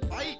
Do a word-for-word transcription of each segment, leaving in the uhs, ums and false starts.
fight!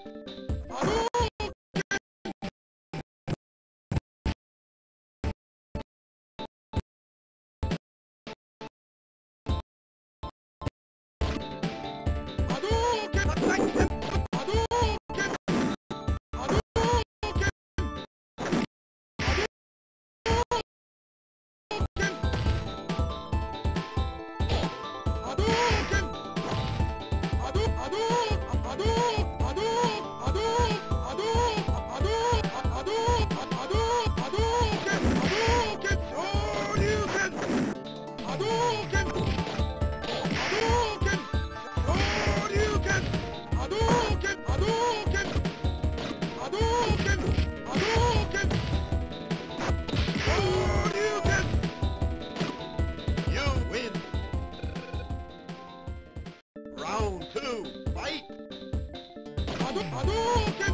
Round two, fight! Hadouken!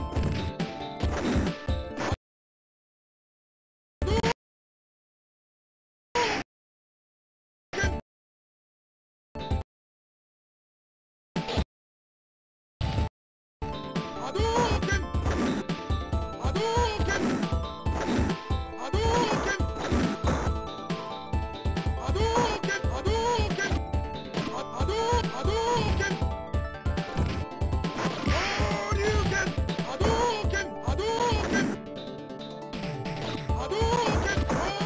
Hadouken! Hadouken! Hadouken! Hadouken! Hadouken! Hadouken! Hadouken! Hadouken! Hadouken! Hadouken!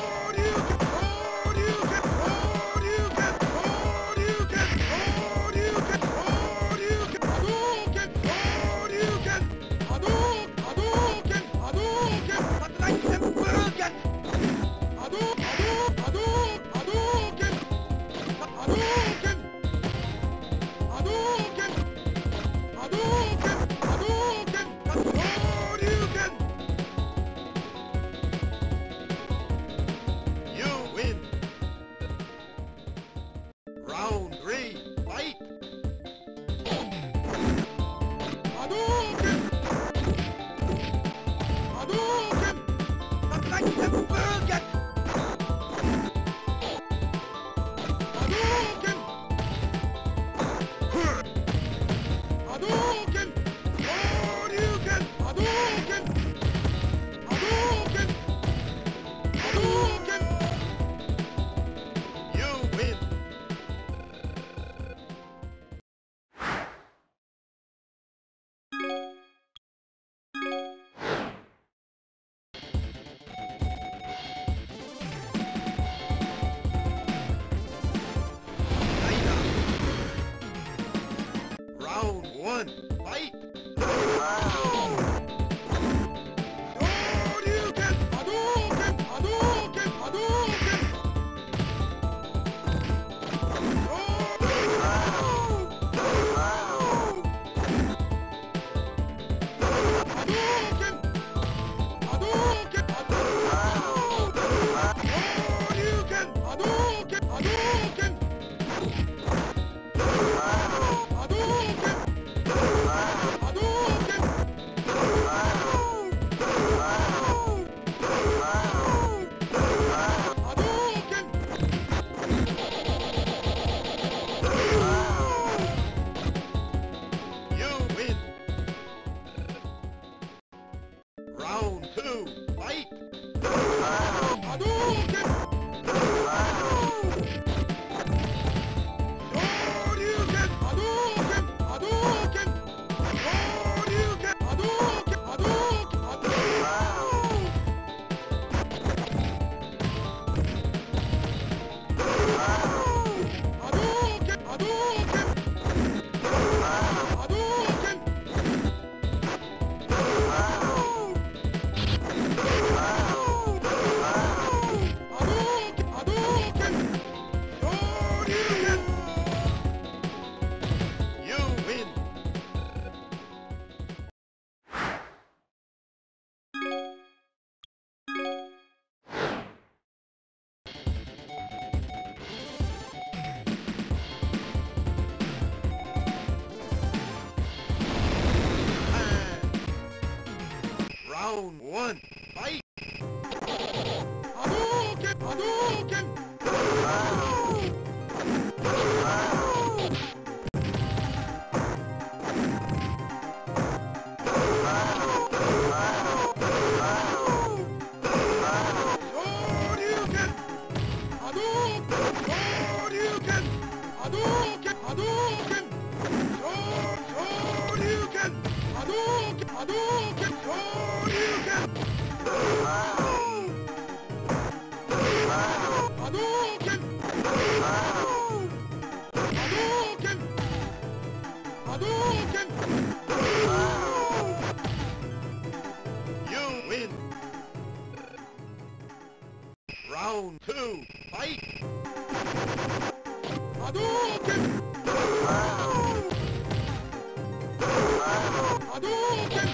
Round three, fight! Hadouken! Hadouken! Hadouken! Hadouken! Hadouken! Hadouken! Hadouken! Hadouken! Hadouken! You win! Round one, fight! Hadouken! Hadouken! Hadouken! Hadouken! Hadouken! Hadouken! Hadouken! Hadouken! Round two, fight! Hadouken! Hadouken! Hadouken! Hadouken! Hadouken! Hadouken! Hadouken! Hadouken! Hadouken! You win! Round one, fight! Hadouken! Hadouken! Hadouken! Hadouken! Shoryuken! Hadouken! Hadouken! Hadouken! You win! Round two, fight! Hadouken! Hadouken!